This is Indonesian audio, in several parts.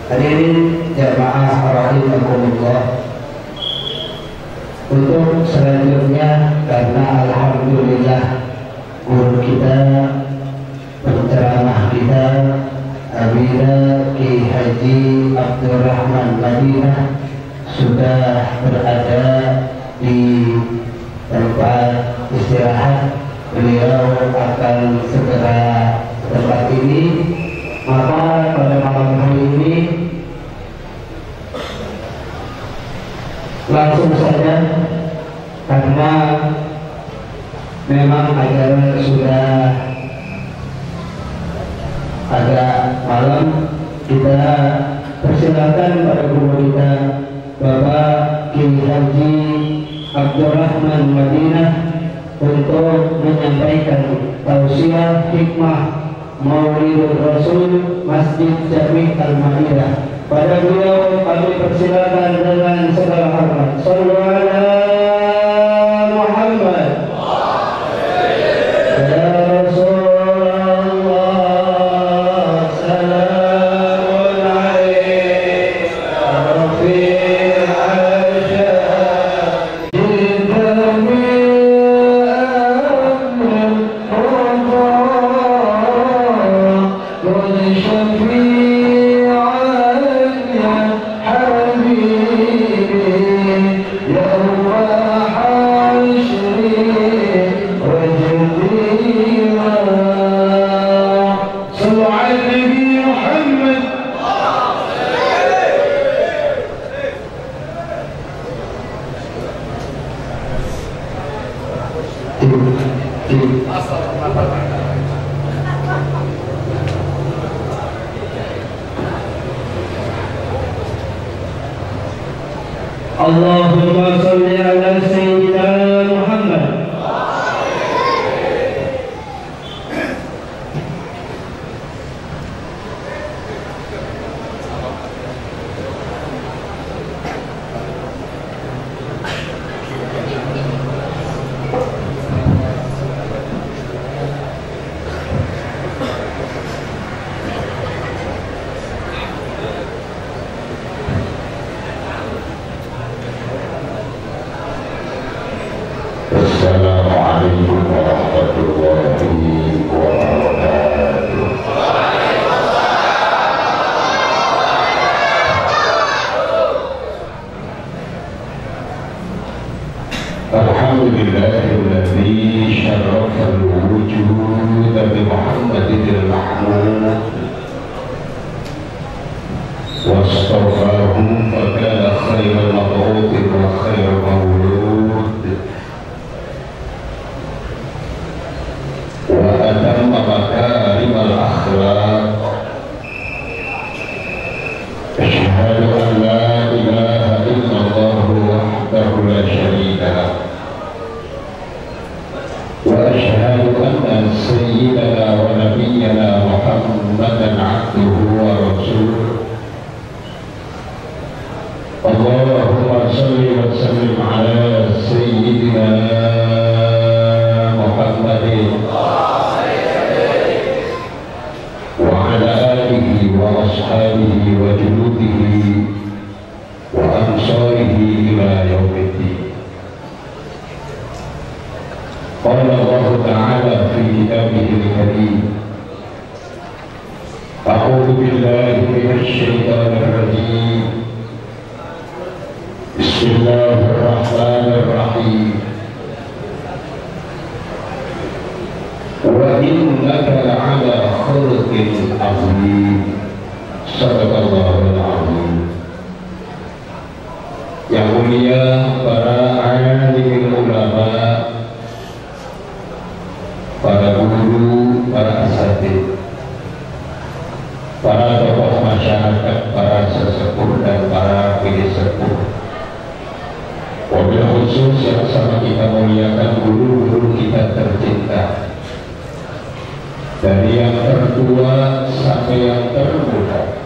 Hadirin jamaah rahimakumullah. Untuk selanjutnya, karena alhamdulillah guru kita, penceramah kita, Amira Ki Haji Abdurrahman Madinah sudah berada di tempat istirahat. Beliau akan segera ke tempat ini. Maka pada malam hari ini langsung saja, karena memang acara sudah agak malam, kita persilakan pada guru kita Bapak Ki Haji Abdurrahman Madinah untuk menyampaikan tausiah hikmah Maulidul Rasul Masjid Jami Al-Maidah. Pada beliau kami persilakan dengan segala hormat. Sallu ala Muhammad. Ya Rasulullah, salamun alaika Rafi'il asyad Allahumma salli ala Sayyidina Muhammad. Assalamualaikum warahmatullahi wabarakatuh. Alhamdulillahilladzi syarrafal wujud bi Muhammadil Mahmud wastaghfarahum fa kana khairal mab'uth wa khairal mawlud wa atamma makarimal akhlaq. Asyhadu an la ilaha illallah wahdahu la syarika lah wa asyhadu anna sayyidana wa nabiyyana Muhammadan abduhu wa rasuluh. Allahumma salli wa sallim ala sayyidina Muhammadin wa ala alihi wa ashabihi wa junudihi wa ansarihi ila yaumiddin. Qala Allah Ta'ala fi kitabihil karim, a'udzu billahi minasy syaithanir rajim. Bismillahirrahmanirrahim. Wa innaka la'ala khuluqin azim. Sadaqallahul azim. Yang mulia para alim ulama, para guru, para asatidz, para tokoh masyarakat, para sesepuh dan para pilih sepuh. Wabil khusus yang sama kita muliakan guru-guru kita tercinta, dari yang tertua sampai yang termuda.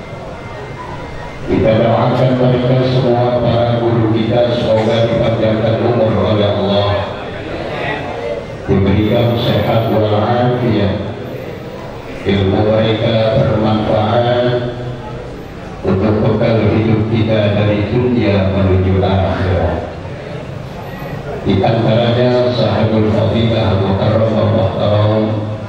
Kita doakan mereka semua, para guru kita, semoga dipanjangkan umur oleh Allah, diberikan sehat walafiat, ilmu mereka bermanfaat, kita dari dunia menuju akhirat. Di antaranya Sahibul Fadilah Mukarram Muhtaram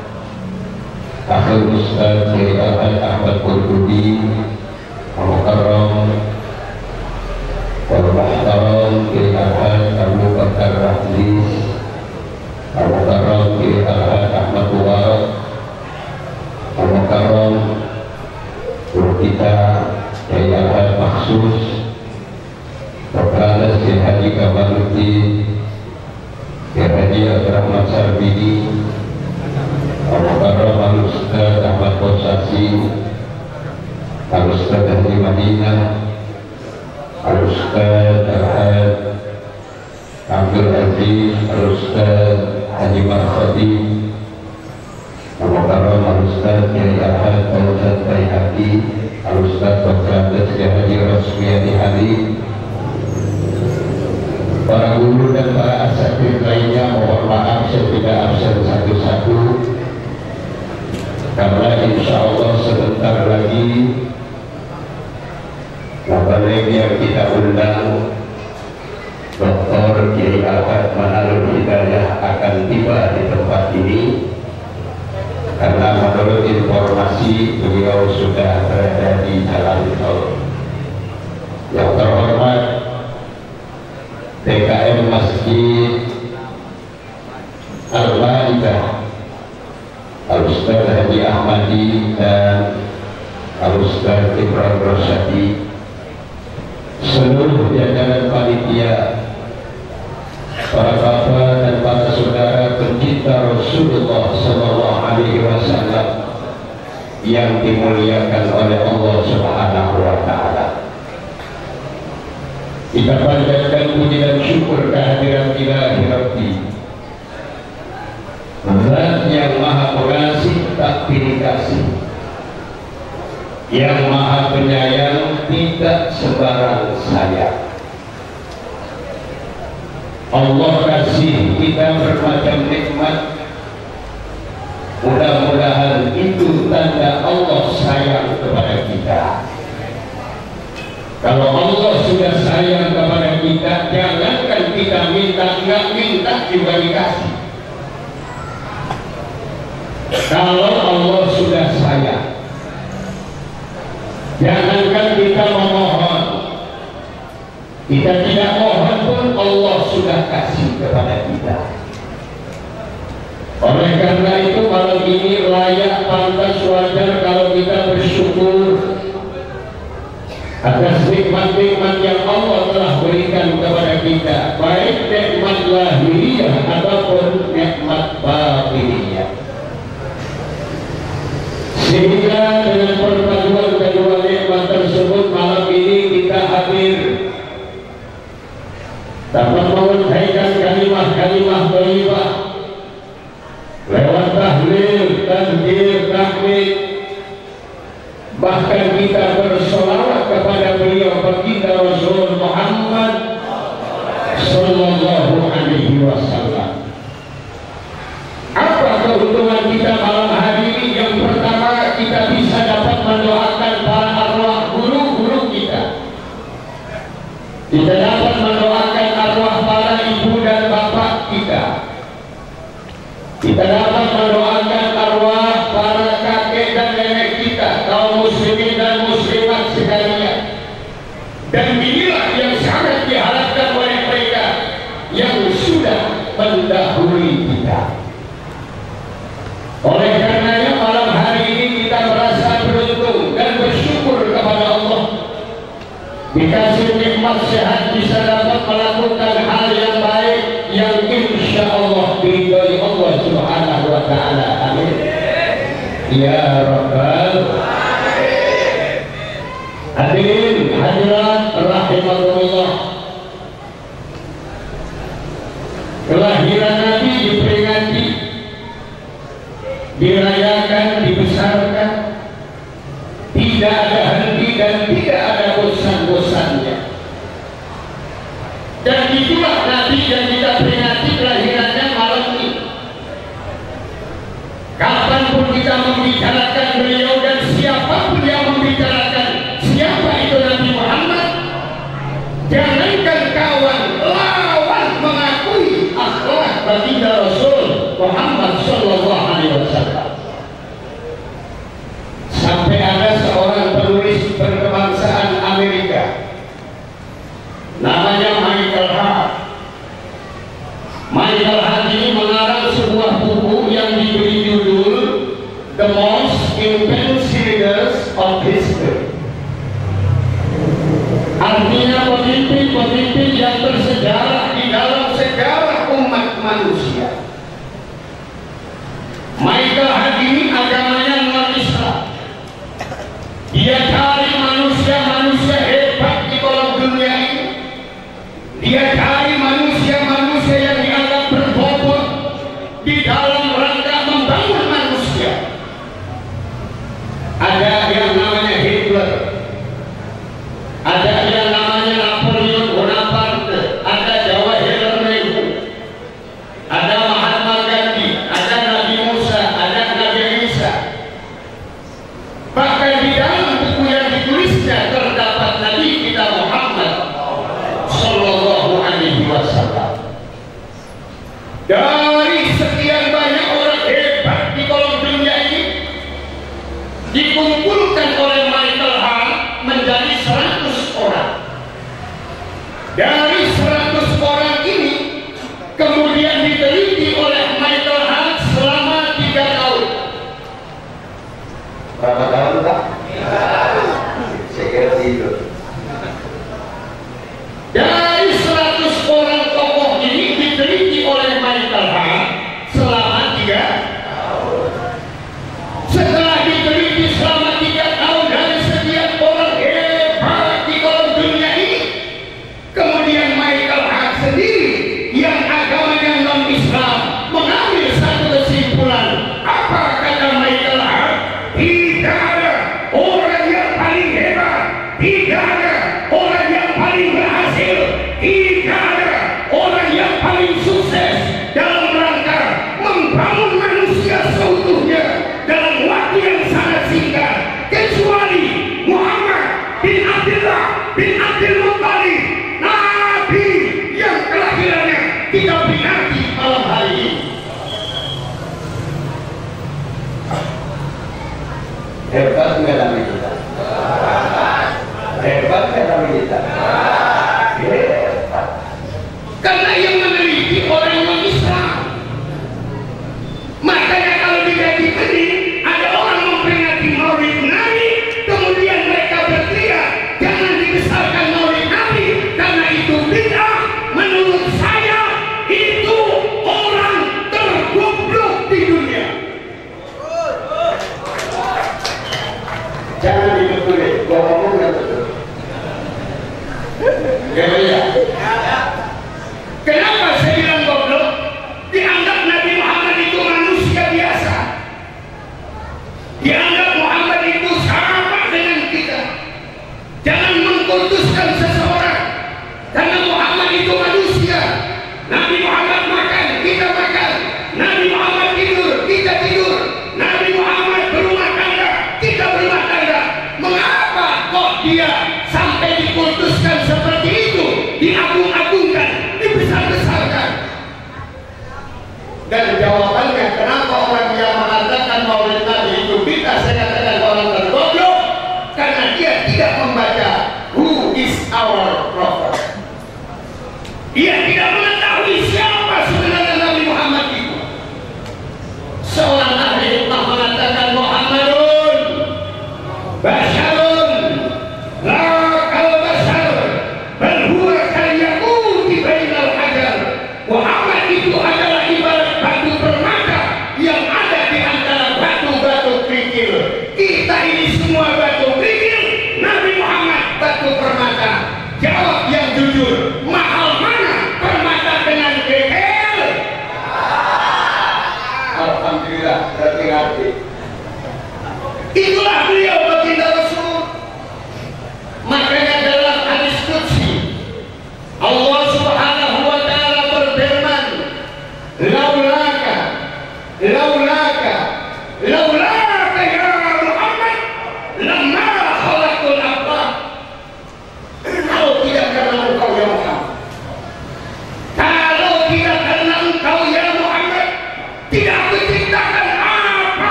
Akhil Ustaz Kiai Ahmad Qurtubi Mukarram wal Muhtaram Kiai Abu Bakar Rahlis Mukarram Kiai Ahmad Mubarak Mukarram guru kita Kiai Maksus Proklamas Kiai Haji Kamaluddin Kiai Haji Abdurrahman Sarbini Al-Mukarram Al-Ustaz Ahmad Kosasi Al-Ustaz Haji Madinah Al-Ustaz Al-Had Abdul Aziz Al-Ustaz Haji Marfadi Al-Mukarram Al-Ustaz Kiai Ahad Al-Ustaz Bayhaqi Al-Ustaz Proklamas Kiai Haji Rasmiyati Ali, para guru dan para asatidz lainnya. Mohon maaf saya tidak absen satu-satu karena insya Allah sebentar lagi Mubalik yang kita undang Dr. Kiai Ahmad Manarul Hidayah akan tiba di tempat ini karena menurut informasi beliau sudah berada di jalan tol. Yang terhormat DKM Masjid Al-Maidah Al-Ustaz Haji Ahmadi dan Al-Ustaz Ibrahim Rosyadi, seluruh jajaran panitia, para bapak dan para saudara pencinta Rasulullah Sallallahu Alaihi Wasallam yang dimuliakan oleh Allah Subhanahu Wa Taala. Kita panjatkan puji dan syukur kehadiran Ilahi Rabbi, Zat yang Maha Pengasih tak pilih kasih, yang Maha Penyayang tidak sembarang sayang. Allah kasih kita bermacam nikmat, mudah-mudahan itu tanda Allah sayang kepada kita. Kalau Allah sudah sayang kepada kita, jangankan kita minta, nggak minta juga dikasih. Kalau Allah sudah sayang, jangankan kita memohon, kita tidak mohon pun Allah sudah kasih kepada kita. Oleh karena itu malam ini layak, pantas, wajar kalau kita bersyukur atas nikmat-nikmat yang Allah telah berikan kepada kita, baik nikmat lahiriah ataupun nikmat batiniyah. Sehingga dengan perpaduan kedua nikmat tersebut malam ini kita hadir dapat mengucapkan kalimah-kalimah thayyibah lewat tahlil, takbir, tahmid, bahkan kita bersolawat kepada beliau baginda Rasul Muhammad Sallallahu Alaihi Wasallam. Apa keuntungan kita malam hari ini? Yang pertama, kita bisa dapat mendoakan para arwah guru-guru kita. Kita dapat mendoakan arwah para ibu dan bapak kita. Kita dapat mendoakan arwah para kakek dan nenek kita, kaum muslimin dan muslimat sekalian. Dan inilah yang sangat diharapkan oleh mereka yang sudah mendahului kita. Oleh karenanya malam hari ini kita merasa beruntung dan bersyukur kepada Allah, dikasih nikmat sehat, bisa dapat melakukan hal yang baik yang insya Allah diridhoi Allah Subhanahu Wa Taala. Amin ya Rabbal Alamin. Hadirin hadirat rahimakumullah, kelahiran Nabi diperingati, dirayakan, dibesarkan, tidak ada henti dan tidak ada bosan-bosannya. Dan itulah Nabi yang kita peringati kelahirannya malam ini. Kapanpun kita membicarakan beliau dan siapapun yang membicarakan siapa itu Nabi Muhammad, nasionalis berkebangsaan Amerika, namanya Michael Hart. Michael Hart ini mengarang sebuah buku yang diberi judul The Most Intense Leaders of History. Artinya pemimpin-pemimpin yang bersejarah di dalam sejarah umat manusia. Michael Hart ini agamanya non-Islam. Dia cari manusia-manusia hebat di kolom dunia ini. Dia cari manusia-manusia yang dianggap berbobot di dalam rangka membangun manusia. Ada yang namanya Hitler, ada yang namanya Napoleon Bonaparte, ada Jawaharlal Nehru, ada Mahatma Gandhi, ada Nabi Musa, ada Nabi Isa. Bahkan di dalam buku yang ditulisnya terdapat Nabi kita Muhammad Sallallahu Alaihi Wasallam. Dari sekian banyak orang hebat di kolom dunia ini, dikumpulkan oleh Michael Hart menjadi 100 orang. Dari 100 orang ini kemudian diteliti oleh Michael Hart selama 3 tahun. Berapa tahun Pak? Saya kira tidur. Dari 100 orang tokoh ini diteliti oleh Michael Hart selama 3 tahun. Setelah diteliti selama 3 tahun dari sekian orang hebat di kolom dunia ini, kemudian Michael Hart sendiri yang agamanya non-Islam mengambil satu kesimpulan. Apa kata Michael Hart? Tidak ada orang yang paling hebat, tidak ada orang yang paling berhasil, tidak ada orang yang paling sukses dalam rangka membangun manusia seutuhnya dalam waktu yang sangat singkat, kecuali Muhammad bin Abdullah bin Abdul Muttalib, Nabi yang kelahirannya kita peringati malam hari ini. Hebat nggak Nabi kita? Hebat nggak Nabi kita? Hebat. Karena yang meneliti orang non-Islam. Makanya kalau diganti benih, ada orang memperingati Maulid Nabi, kemudian mereka berteriak, jangan dibesarkan Maulid Nabi karena itu bid'ah. Menurut saya itu orang tergoblok di dunia. Jangan dibetulin, gua ngomong nggak betul. Ya. Kenapa saya bilang goblok? Dianggap Nabi Muhammad itu manusia biasa. Dianggap Muhammad itu sama dengan kita. Jangan mengkultuskan seseorang karena Muhammad itu manusia. Nabi Muhammad makan, kita makan. Nabi Muhammad tidur, kita tidur. Nabi Muhammad berumah tangga, kita berumah tangga. Mengapa kok dia sampai dikultuskan seperti itu, diagung-agungkan, dibesar-besarkan? Dan jawabannya, kenapa orang yang mengatakan Maulid Nabi itu bid'ah, saya katakan orang tergoblok, karena dia tidak membaca Who is our prophet. Dia tidak mengetahui siapa sebenarnya Nabi Muhammad itu. Seorang ahli hikmah mengatakan Muhammadun Basyarun la kal bashar bal huwa kal yaquti bainal hajar. Muhammad itu adalah ibarat batu permata yang ada di antara batu-batu kerikil. Kita ini semua batu kerikil, Nabi Muhammad batu permata. Jawab yang jujur, mahal mana permata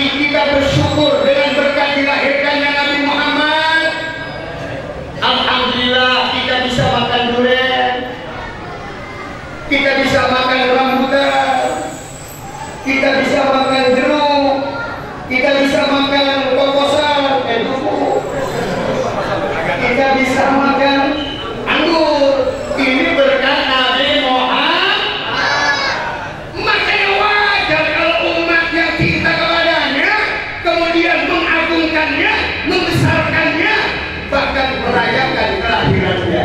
kita bersyukur dengan berkat dilahirkannya Nabi Muhammad. Alhamdulillah kita bisa makan durian, kita bisa makan rambutan, kita bisa makan jeruk, kita bisa makan kokosan, duku, kita bisa makan anggur. Ini berkat Nabi Muhammad. Makanya wajar kalau umat yang cinta kepadanya kemudian mengagungkannya, membesarkannya, bahkan merayakan kelahirannya.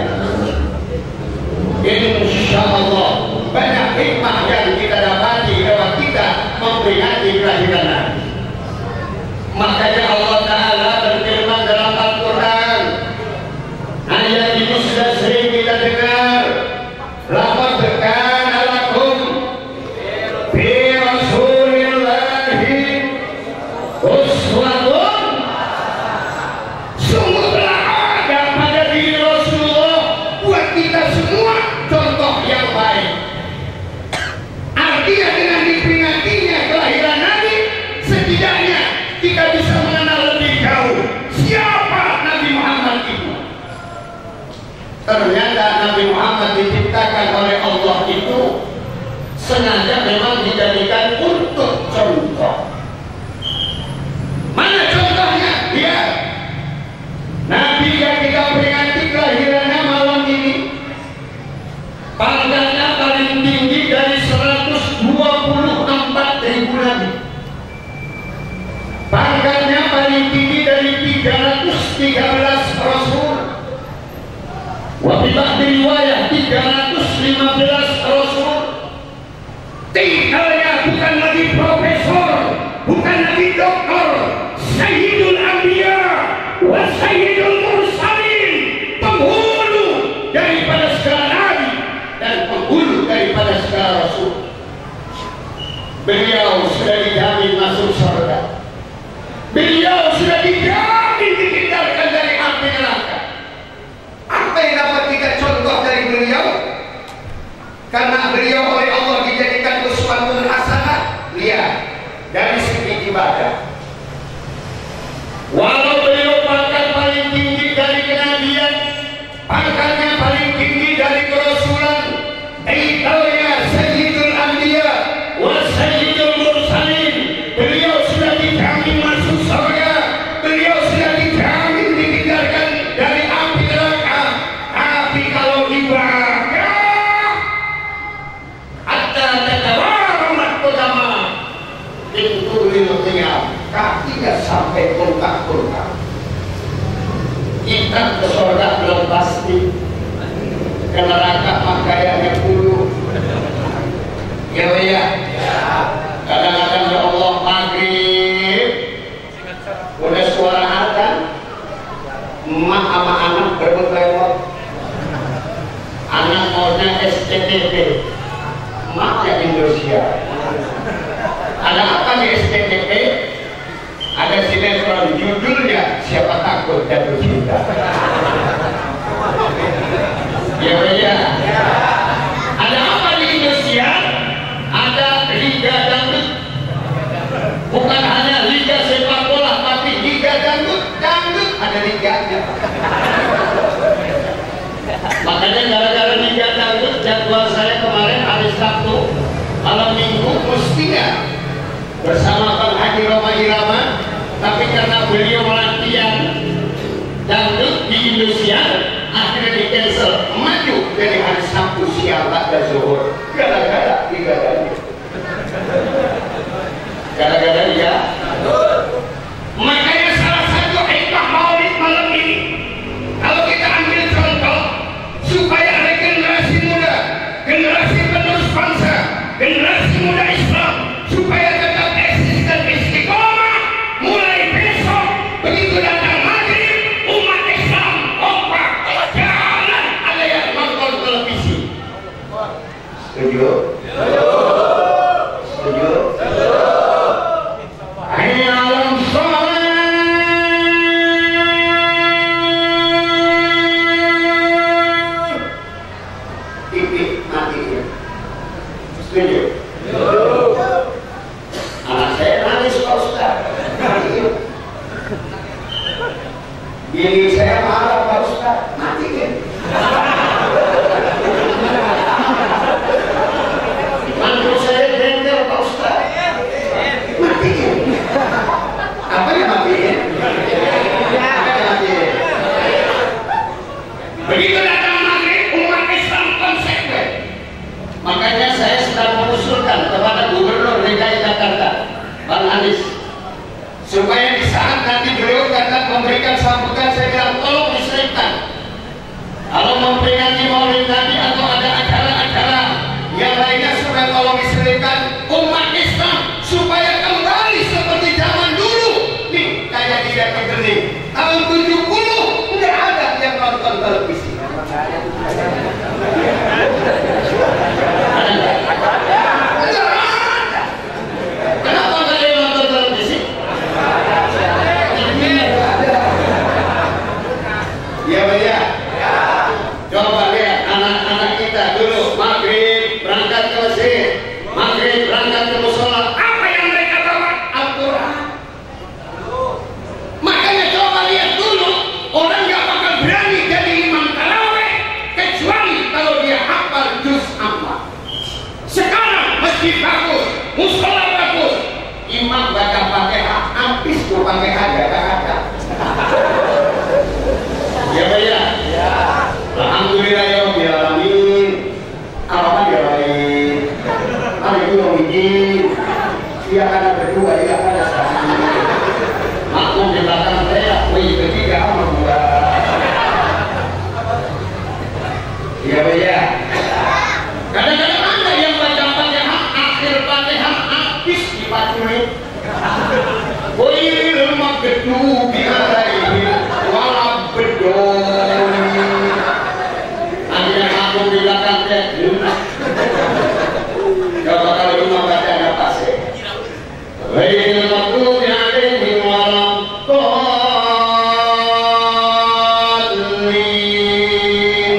Insya Allah banyak hikmah yang kita dapati kalau kita memperingati kelahiran Nabi. Makanya Allah Ta'ala berfirman dalam Al-Quran, ayat ini sudah sering kita dengar, laqad kana lakum fi Rasulillahi uswatun, sungguh telah ada pada diri Rasulullah buat kita semua contoh yang baik. Artinya dengan diperingatinya kelahiran Nabi, setidaknya kita bisa mengenal lebih jauh siapa Nabi Muhammad itu. Ternyata Nabi Muhammad diciptakan oleh Allah itu sengaja memang dijadikan untuk contoh. Mana contohnya? Ya, Nabi yang kita peringati kelahirannya malam ini, pangkatnya paling tinggi dari 124.000 nabi. Pangkatnya paling tinggi dari 313 rasul. Wabilah riwayat 315 rasul. Titelnya bukan lagi profesor, bukan lagi doktor, Sayyidul Anbiya wa Sayyidul Mursalin, penghulu daripada segala nabi dan penghulu daripada segala rasul. Beliau sudah dijamin masuk surga. Beliau sudah dijamin dihindarkan dari api neraka. Apa yang dapat kita contoh dari beliau? Karena beliau oleh Allah dijadikan uswatun hasanah. Lihat dari segi ibadah. Walau beliau pangkat paling tinggi dari kenabian, pangkatnya paling tinggi dari kerasulan, titelnya Sayyidul Anbiya wa Sayyidul Mursalin, beliau sudah dijamin masuk surga. Beliau sudah dijamin dihindarkan dari api neraka. Tapi kalau ibadah hatta tatawarramat qadama itu lilqiyam, kakinya sampai bengkak-bengkak. Kita ke surga belum pasti, ke neraka mah kayaknya dulu. Ya ya. Kadang-kadang ya Allah maghrib udah suara adzan, emak sama anak berebut lewat. Anak maunya SCTV, emaknya Indonesia. Ada apa di SCTV? Ada sinetron judulnya Siapa Takut Jatuh Cinta. Ya ya. Ada apa di Indonesia? Ada Liga Dangdut. Bukan hanya Liga Sepak Bola, tapi Liga Dangdut. Dangdut ada liganya. Makanya gara-gara Liga Dangdut, jadwal saya kemarin hari Sabtu malam Minggu mestinya bersama Bang Haji Roma Irama, tapi karena beliau latihan dangdut di Indonesia akhirnya di cancel, maju dari hari Sabtu siang pada zuhur gara-gara Liga Dangdut. Gara-gara dia. Makanya salah satu hikmah maulid malam ini, kalau kita ambil contoh supaya ada generasi muda, generasi penerus bangsa, generasi muda Islam, supaya tetap eksis dan istiqomah, mulai besok begitu datang maghrib, umat Islam kompak, jangan ada yang nonton televisi. Setuju? Setuju? Alam TV mati ya. Setuju? Anak saya nangis Pak Ustaz. Ini saya marah Pak Ustaz, matiin. Mantu saya bengkel Pak Ustaz, matiin. Apa yang matiin? Begitu datang maghrib, umat Islam konsekuen. Makanya saya sedang mengusulkan kepada Gubernur DKI Jakarta, Bang Anies, supaya di saat nanti beliau akan memberikan sambutan, saya bilang tolong diselipkan. Kalau memperingati Maulid Nabi atau ada acara-acara yang lainnya, supaya tolong diselipkan umat Islam supaya kembali seperti zaman dulu. Nih, kayak di Gening tahun 70 nggak ada yang nonton televisi. Kenapa nggak ada yang nonton televisi? Ya Pak ya. Coba lihat anak-anak kita dulu maghrib berangkat ke masjid, maghrib berangkat ke musola. Apa yang mereka bawa? Al-Quran. Makanya coba lihat dulu, orang nggak bakal berani jadi imam tarawih kecuali kalau dia hafal juz amma. Sekarang masjid bagus, musola bagus, imam baca Fatihah, habis tuh Fatihah gak ada. Ya Pak ya. Alhamdulillah ya Rabbil alamin. Apa dia lain? Hari itu yang izin. Dia karena berdua, dia karena satu. Maklum di belakang saya, wih ketiga sama dua. Ya Pak ya. Kadang-kadang ada yang baca Fatihah, akhir Fatihah habis dipacuri. Wailul maghdubi alaihim waladdallin. Akhirnya aku di belakang saya. Coba kalau cuma baca nggak pas ya. Wailul maghdubi alaihim waladdallin.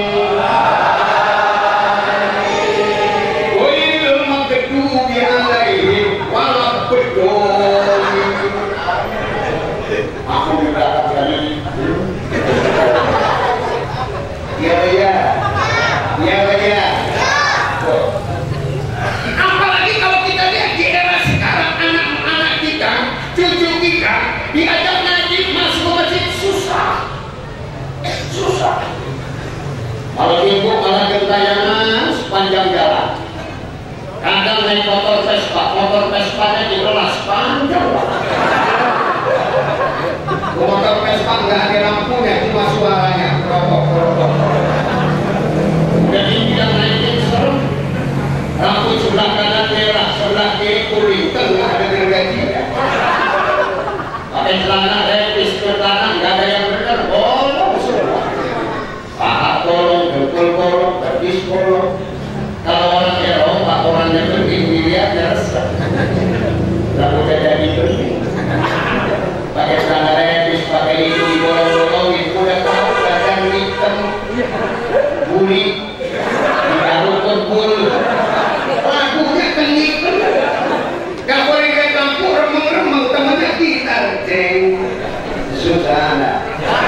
Wailul maghdubi alaihim waladdallin. Aku di belakang saya. Ya ya, ya ya. Apalagi kalau kita lihat di era sekarang, anak-anak kita, cucu kita diajak ngaji masuk ke masjid susah. Kalau ibu malah gentayangan sepanjang jalan. Kadang naik motor Vespa-nya direlas panjang. Motor Vespa nggak ada lampunya, cuma suaranya kerokok. Jadi yang naikin serem, rambut sebelah kanan merah, sebelah kiri kuning, tengah ada gergajinya. Pakai celana lepis ke tangan, nggak ada yang benar, bolong semua. Paha bolong, dengkul bolong, betis bolong. Kalau orang Eropa, orangnya bening, dilihatnya resah. Nggak udah jadi bening. Pakai celana lepis, pakai itu dibolong-bolongin, udah tahu badan hitam, buli. Lagunya kenyik, gak boleh kayak lampu remeng-remeng, temennya gitar, ceng. Susana,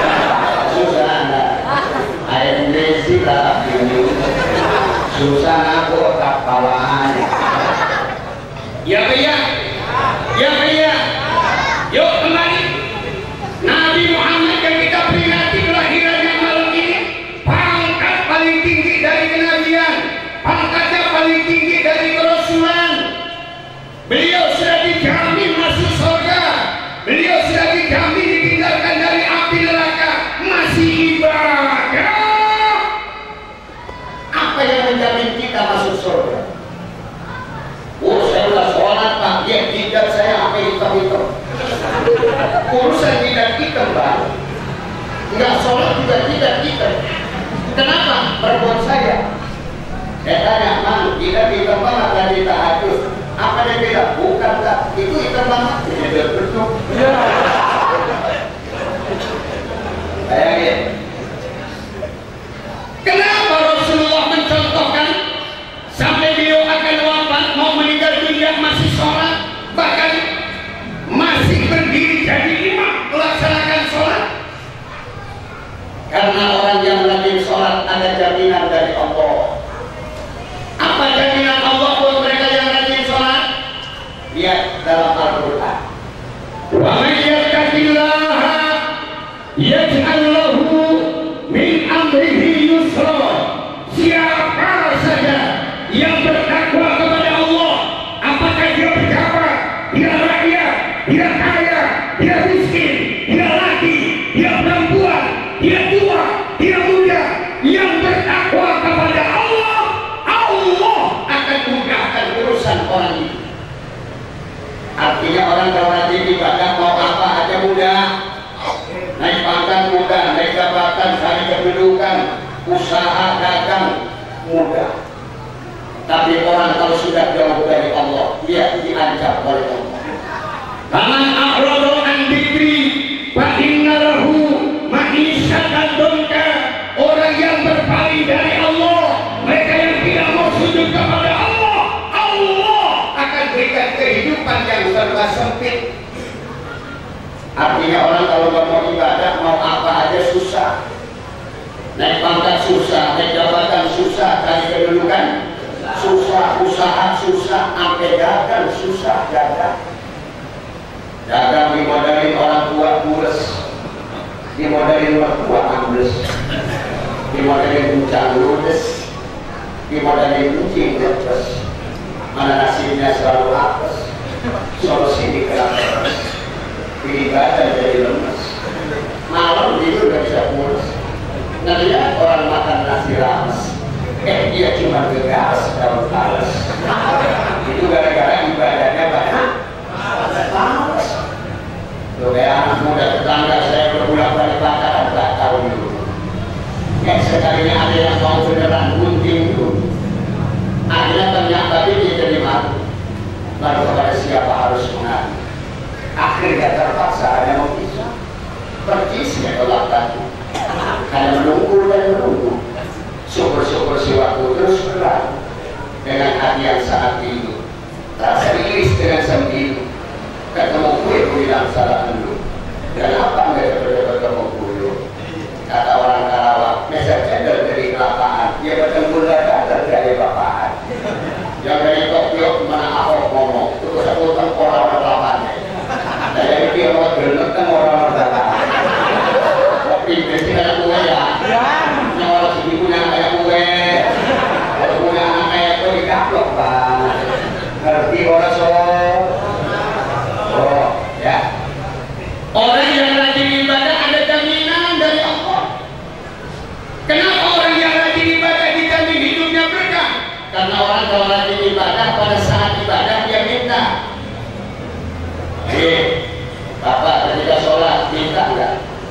I'm lazy lah ini. Susana kotak palanya. Ya Pak ya. Yuk kembali. Nabi Muhammad yang kita peringati kelahirannya malam ini, pangkat paling tinggi dari kenabian, pangkatnya paling tinggi dari kerasulan. Beliau sudah dijamin masuk surga, beliau sudah dijamin ditinggalkan dari api neraka, masih ibadah. Apa yang menjamin kita masuk surga? Saya udah sholat Pak, dia jidat saya sampai hitam-hitam. Urusan jidat hitam Pak, nggak sholat juga jidat hitam. Kenapa? Berbuat saya. Saya tanya, Man, jidat hitam banget lagi tahajud. Apa dia bilang? Bukan Kak, itu hitam banget. Jidat betul. Bayangin. Kenapa Rasulullah mencontohkan sampai beliau akan wafat mau meninggal dunia masih sholat, bahkan masih berdiri jadi imam melaksanakan sholat? yaj'al lahu min amrihi yusra. Siapa saja yang bertakwa kepada Allah, apakah dia pejabat, dia rakyat, dia kaya, dia miskin, dia laki, dia perempuan, dia tua, dia muda, yang bertakwa kepada Allah, Allah akan mudahkan urusan orang itu. Artinya orang kalau rajin ibadah mau apa aja mudah, naik pangkat mudah, naik jabatan, cari kedudukan, usaha dagang mudah. Tapi orang kalau sudah jauh dari Allah, dia diancam oleh Allah. Faman a'rada an dzikri fa inna lahu ma'isyatan dhanka. Orang yang berpaling dari Allah, mereka yang tidak mau sujud kepada Allah, Allah akan berikan kehidupan yang serba sempit. Artinya orang kalau mau ibadah mau apa aja susah. Naik pangkat susah, naik jabatan susah, cari kedudukan susah, usaha susah, sampai dagang susah, dagang dimodalin orang tua mules, dimodalin mertua ambles, dimodalin bucang ludes, dimodalin kucing lepes, mana nasibnya selalu apes, solusi dikeras, pilih badan jadi lemes, malam tidur gak bisa pulas. Ngeliat orang makan nasi rames, dia cuma gegas daun talas. Itu gara-gara ibadahnya banyak males. Tuh kayak anak muda tetangga saya berbulak-balik pacaran tak tahu dulu. Sekalinya ada yang mau beneran gunting dulu. Akhirnya ternyata dia jadi malu. Lalu kepada siapa harus mengaku. Akhirnya terpaksa ada mau pisah. Percisnya tolak tadi. Karena menunggu dan menunggu. Syukur-syukur si waktu terus berlalu dengan hati yang sangat rindu, rasa iris dengan sembilu. Ketemu gue bilang salah dulu. Kenapa nggak dapat ketemu dulu? Kata orang Karawang, meser cendol dari kelapaan, dia bertemu datar dari bapaan. Yang dari Tokyo kemana Ahok ngomong, itu satu orang kelapaan. Dari dia mau berenang kan orang kelapaan. Pindah kayak gue ya, nyawa sini punya anak kayak gue, kalau punya anak kayak gue dikaplok bang, ngerti orang soal, oh ya, orang yang rajin ibadah ada jaminan dari Allah. Kenapa orang yang rajin ibadah dijamin hidupnya berkah? Karena orang kalau rajin ibadah pada saat ibadah dia minta, bapak ketika sholat minta enggak?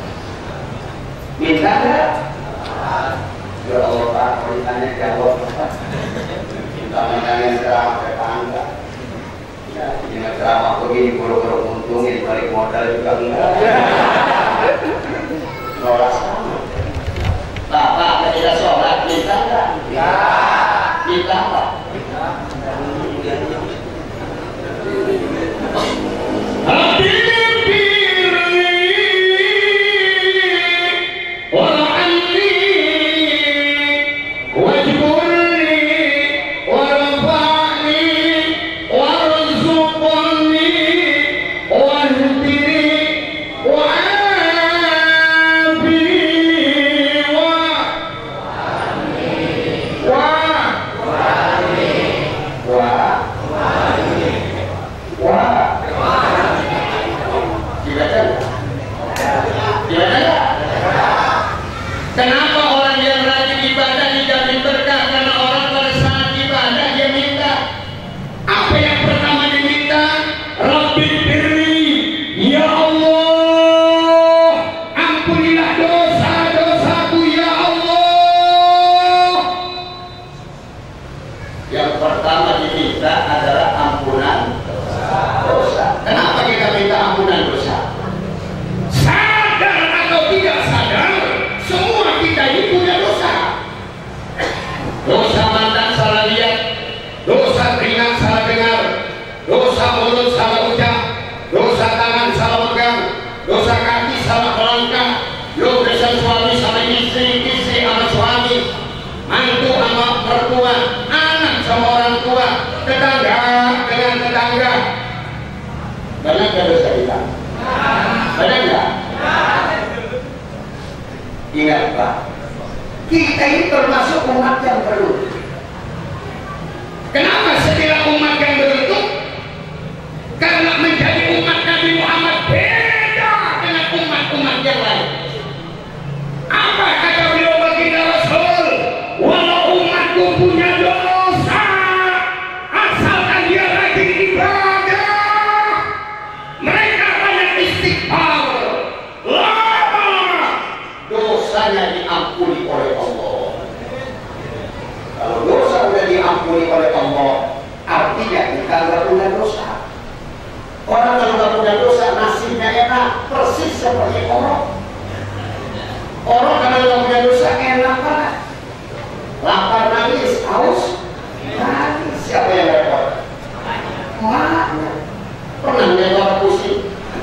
Minta enggak? Ya Allah Pak, perintahnya jawab Pak. Minta-mintanya ceramah tetangga. Ya, ini ceramah begini, buru-buru untungin, balik modal juga enggak. Sholat sama. Bapak ketika sholat minta enggak? Ya. Minta apa? Kenapa orang yang rajin ibadah dijamin berkah? Karena orang pada saat ibadah dia minta. Apa yang pertama diminta? Rabbi firli, ya Allah, ampunilah dosa-dosaku ya Allah. Yang pertama diminta adalah ampunan dosa. Kenapa kita minta ampunan dosa? Sadar atau tidak sadar, semua kita Ingat Pak, kita ini termasuk umat yang perlu. Kenapa sekilas umat yang beruntung? Karena menjadi umat Nabi Muhammad beda dengan umat-umat yang lain. Apa kata beliau baginda Rasul? Walau umatku punya dosa, asalkan dia rajin ibadah, mereka banyak istighfar, lama dosanya diampuni oleh Allah. Kalau dosa sudah diampuni oleh Allah, artinya kita nggak punya dosa. Orang kalau nggak punya dosa, nasibnya enak, persis seperti orang. Orang kalau nggak punya dosa enak banget. Lapar nangis, haus nangis. Siapa yang repot? Maknya. Pernah lihat orang pusing?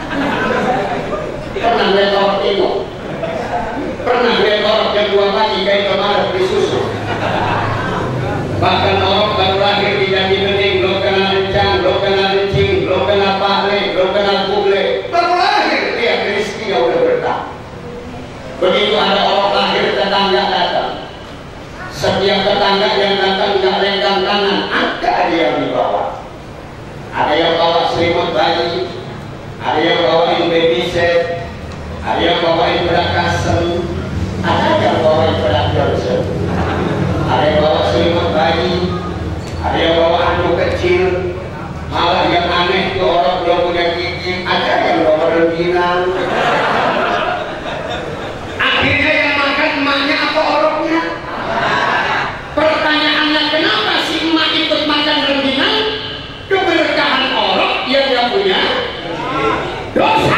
Pernah lihat orang timur? Pernah lihat orang yang 2 pagi kayak kemarin beli susu? Bahkan orang baru lahir di jati bening, belum kenal rencang, belum kenal rencing, belum kenal pahle, belum kenal kuble. Baru lahir dia rezekinya udah berkah. Begitu ada orang lahir, tetangga datang. Setiap tetangga yang datang nggak lenggang kanan, ada aja yang dibawa. Ada yang bawa selimut bayi, ada yang bawain baby set, ada yang bawain bedak kasem, ada yang bawain bedak Johnson, ada yang bawa selimut bayi, ada yang bawa anduk kecil. Malah yang aneh tuh orang belum punya gigi, ada yang bawa rengginang. Akhirnya yang makan emaknya apa oroknya? Pertanyaannya, kenapa si emak ikut makan rengginang? Keberkahan orok yang gak punya dosa.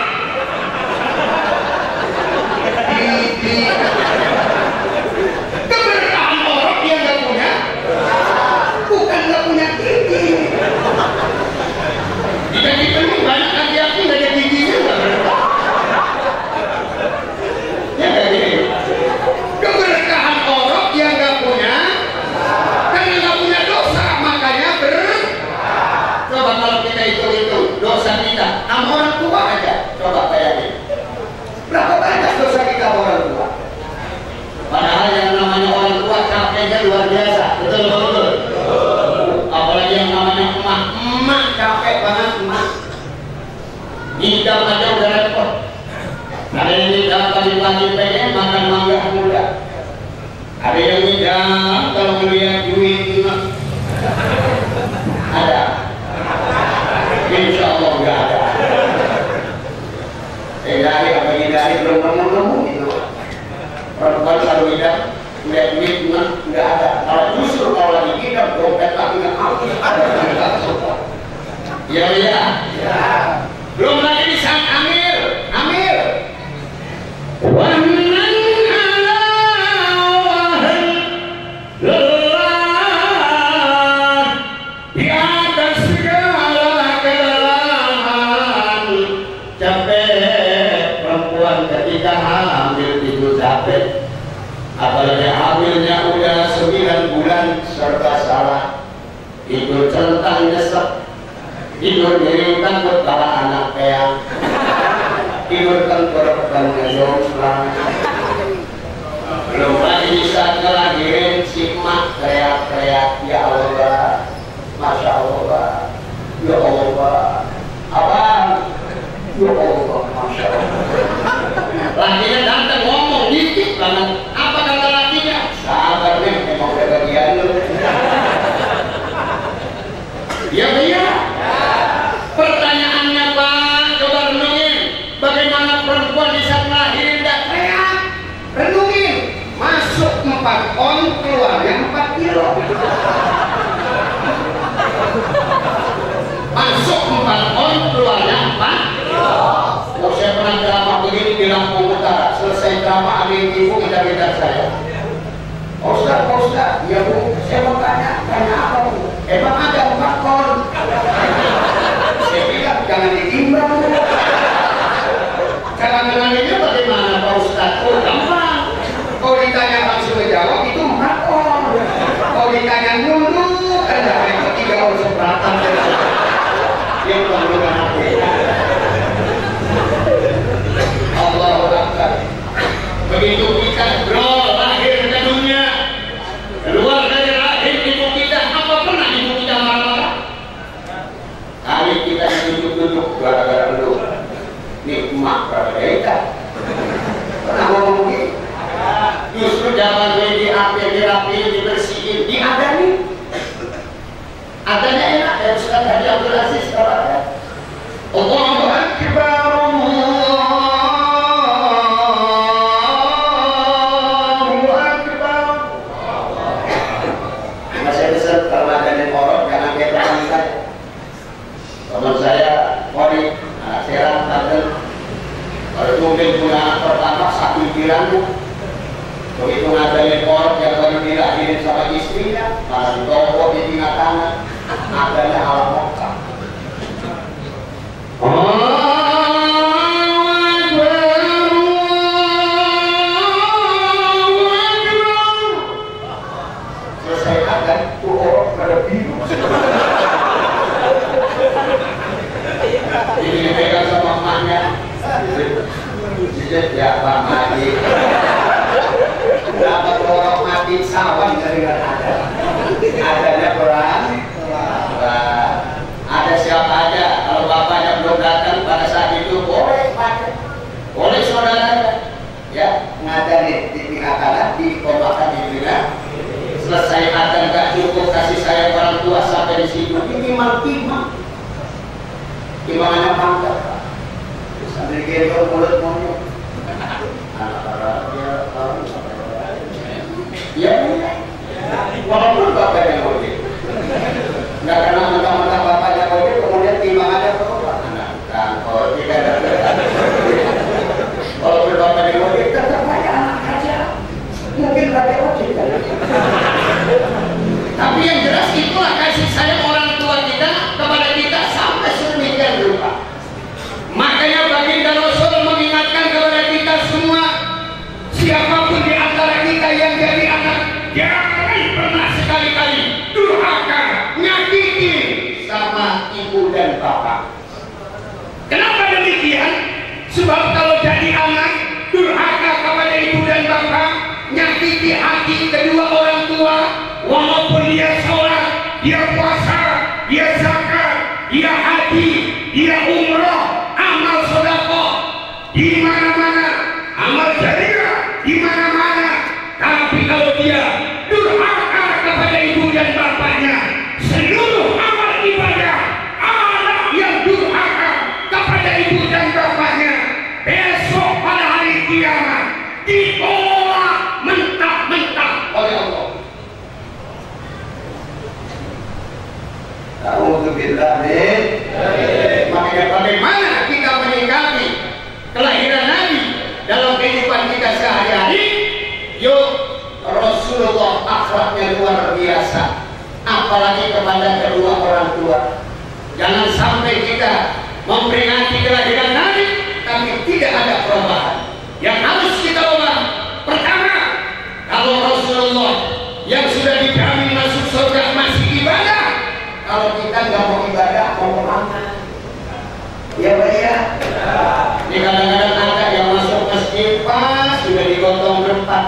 Keberkahan orok yang gak punya, bukan gak punya gigi. Jika dipenuhi banyak laki-laki gak ada giginya, gak berkah. Ya kayak gini. Keberkahan orok yang gak punya, karena gak punya dosa, makanya coba kalau kita hitung dosa kita sama orang tua aja, coba bayangin berapa banyak dosa kita sama orang tua. Padahal yang namanya orang tua capeknya luar biasa, betul. Apalagi yang namanya emak capek banget. Emak ngidam aja udah repot. Ada yang ngidam pagi-pagi pengen makan mangga muda, ada yang ngidam kalau melihat duit. Ada? Insya Allah nggak ada. Dari apa dari belum nemu gitu. Perempuan selalu ngidam, lihat duit nggak ada. Kalau justru kalau lagi ngidam, dompet lagi nggak ada. Ya. Belum lagi di saat amil. Di atas segala kelemahan, capek perempuan ketika hamil itu capek. Apalagi hamilnya udah 9 bulan serba salah. Tidur centang nyesek, tidur miring takut para anak peang, tidur tengkorak jomplang. Belum lagi bisa ngelahirin si emak teriak-teriak, ya Allah, Masya Allah, ya Allah, abang, ya Allah, Masya Allah. Lakinya datang ngomong dikit banget. Apa kata lakinya? Sabar nih, memang udah bagian lu. Ya. Pertanyaannya Pak, coba renungin. Bagaimana perempuan bisa melahirin dan teriak? Renungin. Masuk 4 on, keluarnya 4 kilo. Masuk 4 on, keluarnya 4 kilo. Kalau saya pernah ceramah begini di Lampung Utara, selesai ceramah ada yang ibu ngejar-ngejar saya. Ustaz, ya Bu, saya mau tanya apa Bu? Emang ada 4 on? Saya bilang jangan ditimbang. Cara menanginya bagaimana Pak Ustaz? Oh gampang. Kalau ditanya langsung menjawab itu 4 on. Kalau ditanya dulu, ada yang 3 on seberatan. Dia perlu apa? Allahu Akbar. Begitu Merdeka. Pernah ngomong begitu? Justru zaman ini dirapiin, dibersihin, diadani. Adanya enak ya Ustaz Haji Abdul Aziz kalau ada. Allahu Akbar, Allahu Akbar. Masih bisa kalau ada yang korok jangan kayak teman saya. Teman saya Kori, anak Serang, Banten. Kalau mungkin punya anak pertama satu pikirannya. Begitu ngadain korok yang baru dilahirin sama istrinya, malah ditopok di tingkat tangan. Adanya alam Mokkah. Selesai adan, tuh orang pada bingung. Ini dipegang sama emaknya. Jadi ya Pak Madi. Dapat orang mati sawan dari ada. Adanya perang. Ada siapa aja, kalau bapaknya belum datang pada saat itu boleh pakai, boleh saudaranya, ya ngadain di pihak kanan, dikompakan di pihak. Selesai ada nggak cukup kasih sayang orang tua sampai di situ, minimal timangannya pangkat, sambil gendong mulut monyet, ya walaupun bapaknya boleh. Nggak karena mentang-mentang bapaknya ojek kemudian timbangannya berubah. Kalau tidak ada kalau bapaknya ojek tetap aja anak aja. Mungkin pakai ojek kan. Tapi yang jelas itulah kasih sayang orang tua kita kepada kita sampai sedemikian rupa. Makanya baginda Rasul mengingatkan kepada kita semua, siapapun di antara kita yang jadi anak, jangan pernah sekali-kali durhaka, nyakiti sama ibu dan bapak. Kenapa demikian? Sebab kalau jadi anak durhaka kepada ibu dan bapak, nyakiti hati kedua orang tua, walaupun dia sholat, dia puasa, dia zakat, dia haji, dia umroh, amal sedekah, di mana-mana, amal jariah, di mana-mana. Tapi kalau dia durhaka kepada ibu dan bapaknya, seluruh amal ibadah, anak yang durhaka kepada ibu dan bapaknya, besok pada hari kiamat ditolak mentah-mentah oleh Allah. Alhamdulillah nih. Makanya bagaimana kita menyikapi kelahiran Nabi dalam kehidupan kita sehari-hari? Yuk, Rasulullah akhlaknya luar biasa, apalagi kepada kedua orang tua. Jangan sampai kita memperingati kelahiran Nabi tapi tidak ada perubahan. Yang harus kita ubah, pertama, kalau Rasulullah yang sudah dijamin masuk surga masih ibadah, kalau kita nggak mau ibadah, mau kemana? Ya Pak ya. Ini kadang-kadang ada yang masuk masjid pas sudah digotong berempat.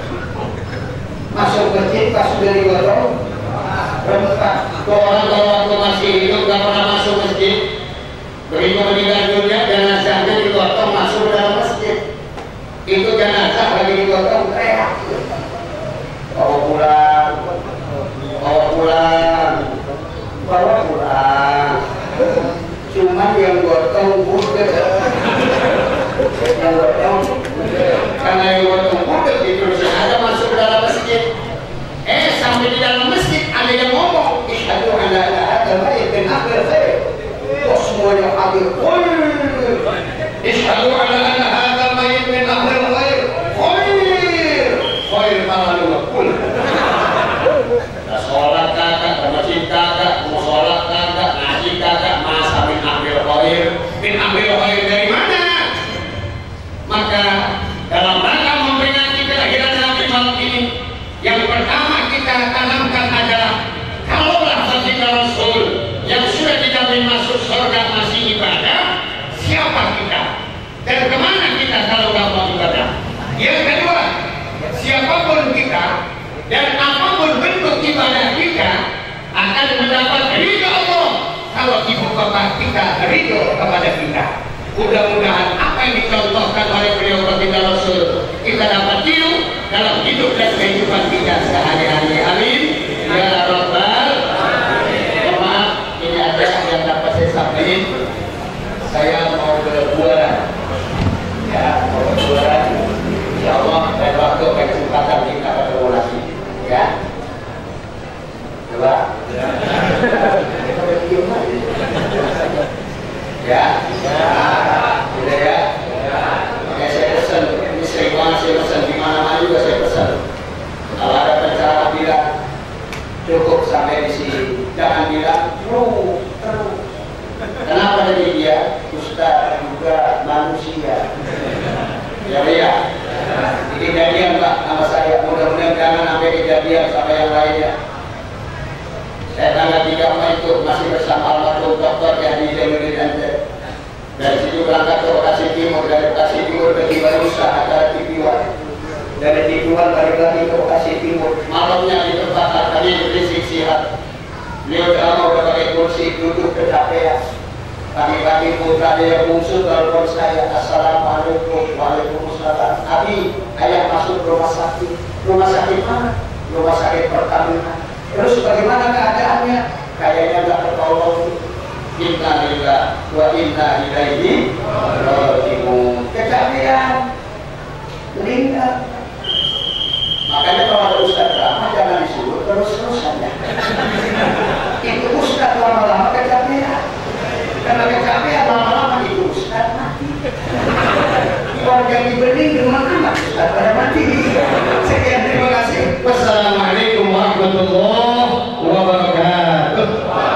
Masuk masjid pas sudah digotong berempat. Tuh orang kalau waktu masih hidup nggak pernah masuk masjid, begitu meninggal dunia jenazahnya digotong masuk ke dalam masjid. Itu jenazah lagi digotong teriak, bawa pulang, bawa pulang, bawa pulang. Cuman yang gotong budak, yang gotong, karena yang gotong budak itu sengaja masuk ke dalam masjid. Sampai di dalam masjid ada yang ngomong, isyhadu an la ilaha illallah bin akhir khair. Kok semuanya akhir khair? Isyhadu an la ilaha illallah bin akhir khair. Khair, khair malah pun. Nah, sholat kagak, masjid kagak, mau sholat kagak, ngaji kagak, masa bin akhir khair? Bin akhir khair dari mana? Maka dalam rangka memperingati kelahiran Nabi malam ini, yang pertama kita tanamkan adalah kalaulah baginda Rasul yang sudah dijamin masuk surga masih ibadah, siapa kita dan kemana kita kalau nggak mau ibadah? Yang kedua, siapapun kita dan apapun bentuk ibadah kita akan mendapat ridho Allah kalau ibu bapak kita ridho kepada kita. Mudah-mudahan apa yang dicontohkan oleh beliau baginda Rasul kita dapat tiru dalam hidup dan kehidupan kita sehari-hari. Amin ya rabbal alamin. Maaf, ini ada yang dapat saya sampaikan. Saya mau berbuaran, ya, mau berbuaran. Insya Allah dan waktu kesempatan kita bertemu lagi, ya. Coba. Ya, sudah ya. Makanya saya pesan, ini sering banget saya pesan di mana-mana juga saya pesan. Kalau ada pencara bilang cukup sampai di sini, jangan bilang terus. Kenapa dari dia? Ustaz juga manusia. Ya, ya. Ini kejadian Pak sama saya. Mudah-mudahan jangan sampai kejadian sama yang lainnya. Saya tanggal 3 Mei itu masih bersama almarhum Dr. Yahdi Zainuddin Ente. Dari situ berangkat ke Bekasi Timur, dari Bekasi Timur ke Tibarusa acara TV1. Dari TV1 balik lagi ke Bekasi Timur. Malamnya di tempat kami berisik sihat. Beliau udah pakai kursi duduk kecapean. Pagi-pagi putra dia bungsu telepon saya, Assalamualaikum. Waalaikumsalam. Abi, ayah masuk rumah sakit. Rumah sakit mana? Rumah sakit Pertamina. Terus bagaimana keadaannya? Kayaknya nggak tertolong. Inna lillahi wa inna ilaihi raji'un. Kecapean, meninggal. Makanya kalau ada ustaz ramah jangan disuruh terus-terusan ya. Itu ustaz lama-lama kecapean. Karena kecapean lama-lama itu ustaz mati. Keluarga yang dibeli gimana ustaz pada mati. Sekian, terima kasih. Wassalamualaikum warahmatullahi wabarakatuh.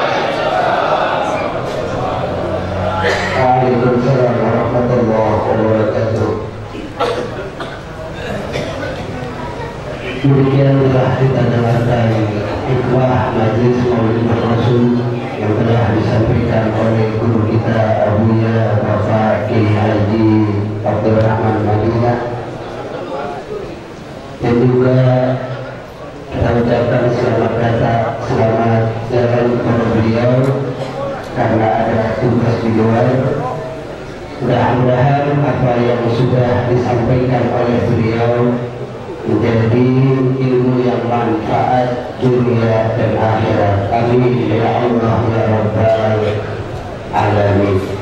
Waalaikumsalam warahmatullahi wabarakatuh. Demikianlah kita dengarkan hikmah Majelis Maulid Rasul yang telah disampaikan oleh guru kita Abuya Bapak Kiai Haji Abdul Rahman Madinah, dan juga kita ucapkan selamat datang, selamat jalan kepada beliau karena ada tugas di luar. Mudah-mudahan apa yang sudah disampaikan oleh beliau menjadi ilmu yang manfaat dunia dan akhirat. Amin ya Allah ya Rabbal alamin.